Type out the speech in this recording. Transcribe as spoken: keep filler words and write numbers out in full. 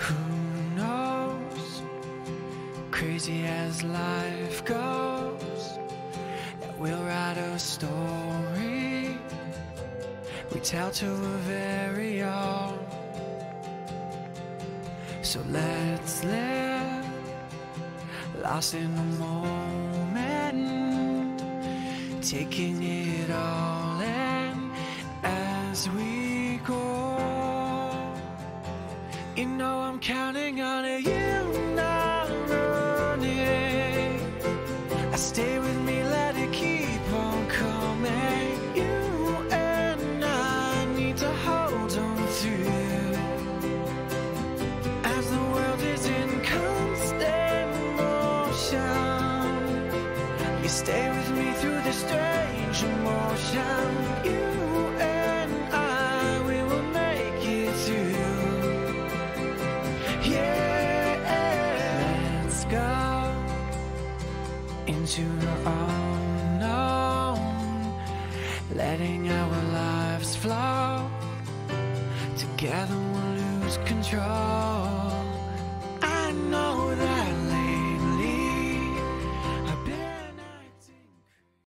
Who knows, crazy as life goes, that we'll write a story we tell to a very own. So let's live, lost in the moment, taking it all in as we go. You know I'm counting on you, not running. I stay with me, let it keep on coming. You and I need to hold on through, as the world is in constant motion. You stay with me through the strange emotion. You and I, we will make it through. Yeah, let's go into the unknown, letting our lives flow. Together we'll lose control.